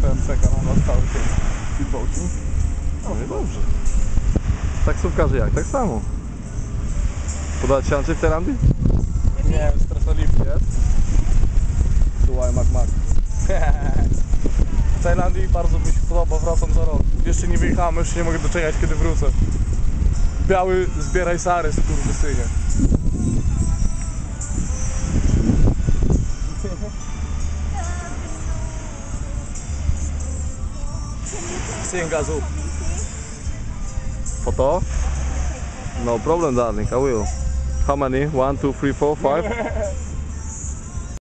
ten czeka na nas cały ten speedboating. No i dobrze. Taksówkarze jak? Tak samo. Podać się Andrzej w Tajlandii? Nie, stresolipy jest. Słuchaj, Mac. W Tajlandii bardzo mi się podoba, wracam za rok. Jeszcze nie wyjechałem, już nie mogę doczekać, kiedy wrócę. Biały, zbieraj sary, skurwysynie. Singazu. Photo? No problem, darling. I will. How many? 1, 2, 3, 4, 5?